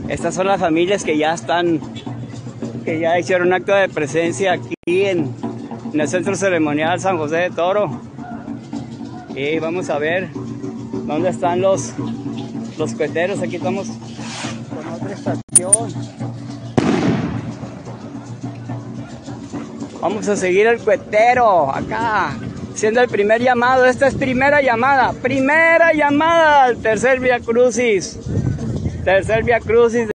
Estas son las familias que ya hicieron acto de presencia aquí en el Centro Ceremonial San José de Toro. Y vamos a ver dónde están los coheteros. Aquí estamos con otra estación. Vamos a seguir el cohetero acá, siendo el primer llamado. Esta es primera llamada al tercer Vía Crucis.